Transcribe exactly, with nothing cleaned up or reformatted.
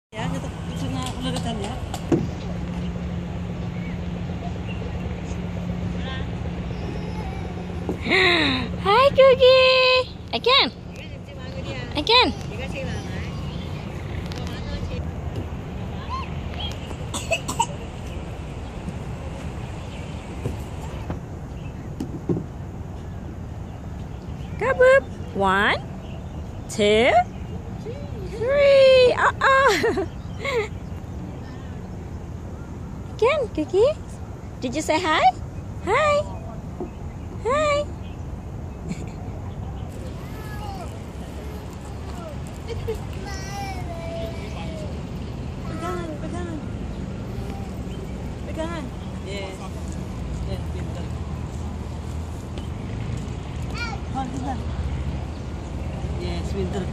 Ya, kita sana uletan ya. Hi, Cookie. Again. Again. Go, Boop. One, two, three. Uh-oh. Again, Cookie. Did you say hi? Hi. Hi. Pegangan, pegangan. Pegangan. Yes. Yes, pintar. Oh, pintar. Yes, pintar.